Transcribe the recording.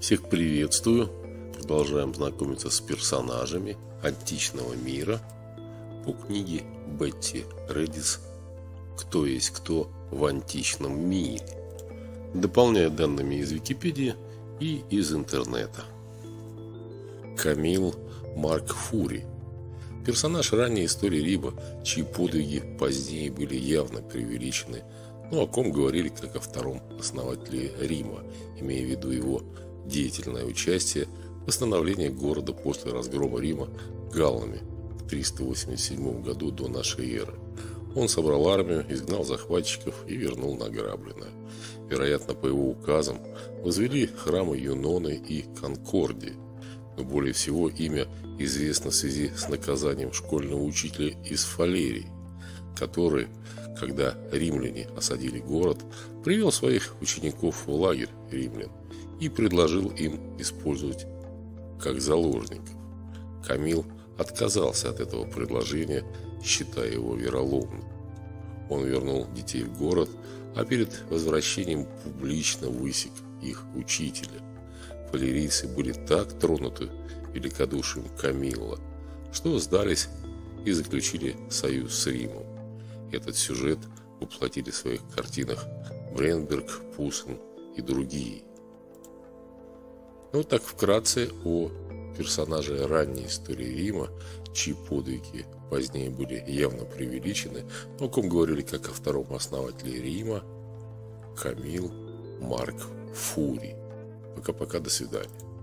Всех приветствую! Продолжаем знакомиться с персонажами античного мира по книге Бетти Редис «Кто есть кто в античном мире», дополняя данными из Википедии и из интернета. Камил Марк Фурий. Персонаж ранней истории Рима, чьи подвиги позднее были явно преувеличены, но о ком говорили как о втором основателе Рима, имея в виду его деятельное участие в восстановлении города после разгрома Рима галлами в 387 году до нашей эры. Он собрал армию, изгнал захватчиков и вернул награбленное. Вероятно, по его указам возвели храмы Юноны и Конкордии, но более всего имя известно в связи с наказанием школьного учителя из Фалерии, который, когда римляне осадили город, привел своих учеников в лагерь римлян и предложил им использовать как заложников. Камил отказался от этого предложения, считая его вероломным. Он вернул детей в город, а перед возвращением публично высек их учителя. Фалерийцы были так тронуты великодушием Камилла, что сдались и заключили союз с Римом. Этот сюжет воплотили в своих картинах Бренберг, Пуссен и другие. Вот так вкратце о персонаже ранней истории Рима, чьи подвиги позднее были явно преувеличены, но о ком говорили как о втором основателе Рима, Камил Марк Фурий. Пока-пока, до свидания.